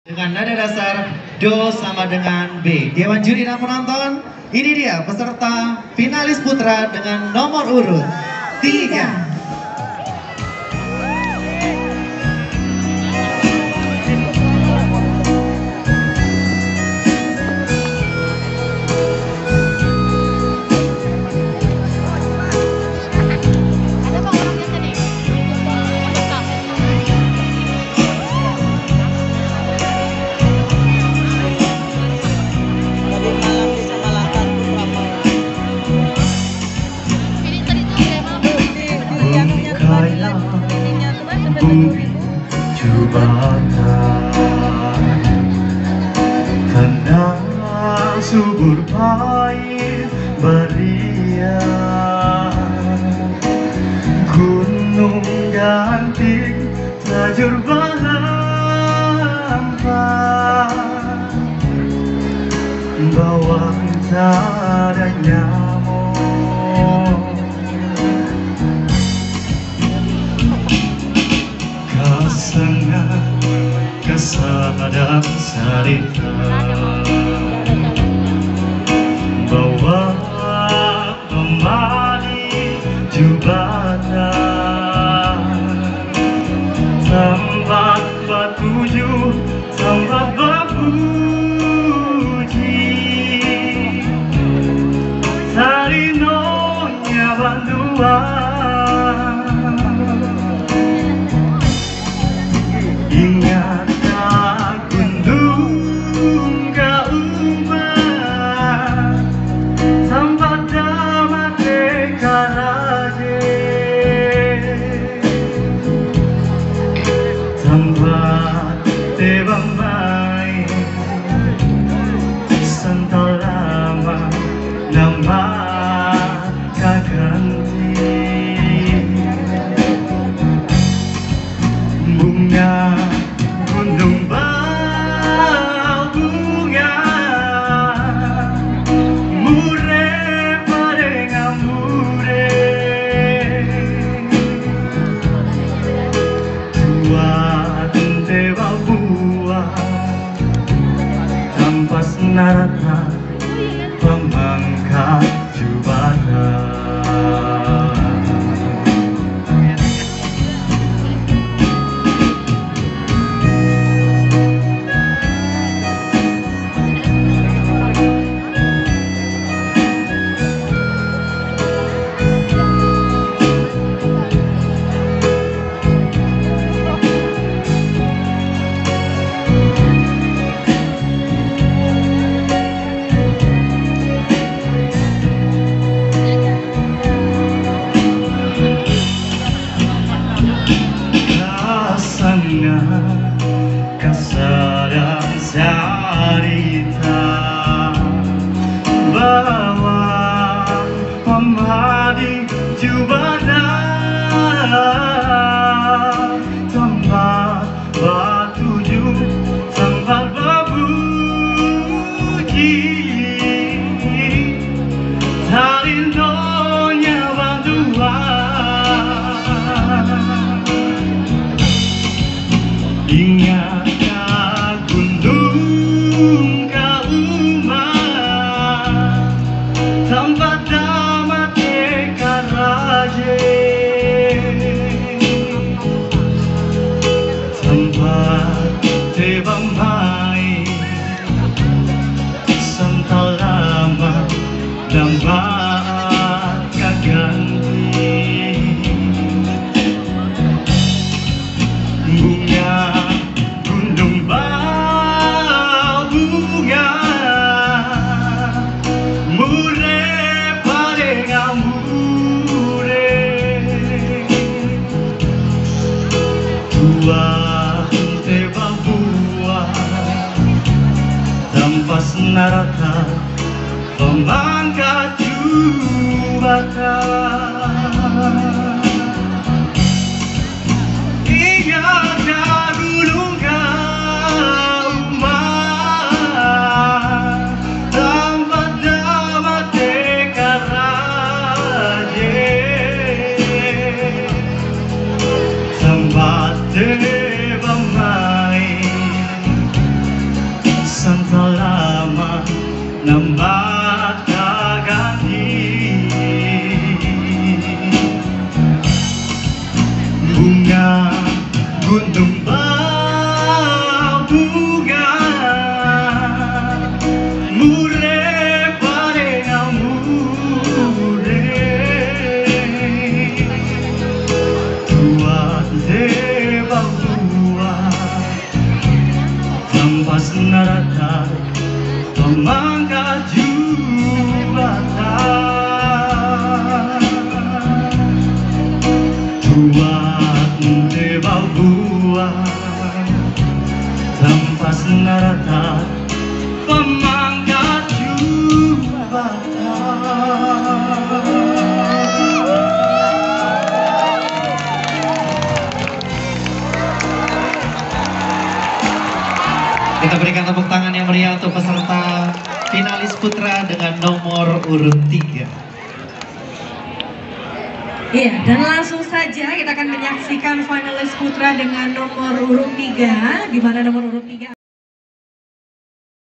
Dengan nada dasar Do sama dengan B. Dewan juri dan penonton, ini dia peserta finalis putra dengan nomor urut 3. Tenang subur pahit beria, gunung ganting tajur berhampa, bawang tak ada nyamuk, kasengat kesadang sarita, bawa pemadi jubatan, tempat batuju, tempat bapuji, sarinonya banduan. Ingat tempat tebang baik sental lama nama kaganti, bunga gunung bau bunga mure pada ngamure tampas narata pemangkat jubatan. Kesadang sarita, bawa pemadi jubatan, tempat batuju, tempat babuji, sarinonya banduan. Ingat gunung kauman, tempat damat karaje, tempat tebang baik sental lama lambat kaganti, bunga gunung bau bunga mure pada ngamure, buah tebang buah tampas narata pemangkat jubatan. Ingat gunung kauman, tempat damat karaje, tempat tebang baik Nambah ganti bunga gunung bunga mure pare mure tua deva tua tanpa narata pemangkat jubatan buat dewa buah tanpa narata pemangkat jubatan. Kita berikan tepuk tangan yang meriah untuk peserta finalis putra dengan nomor urut 3. Iya, dan langsung saja kita akan menyaksikan finalis putra dengan nomor urut 3, di mana nomor urut 3